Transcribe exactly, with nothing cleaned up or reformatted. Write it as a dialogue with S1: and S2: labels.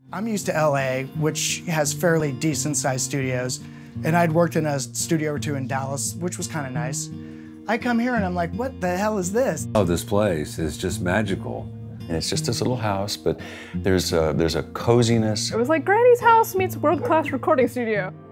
S1: I'm used to L A, which has fairly decent-sized studios, and I'd worked in a studio or two in Dallas, which was kind of nice. I come here and I'm like, what the hell is this?
S2: Oh, this place is just magical.
S3: And it's just this little house, but there's a, there's a coziness.
S4: It was like Granny's house meets world-class recording studio.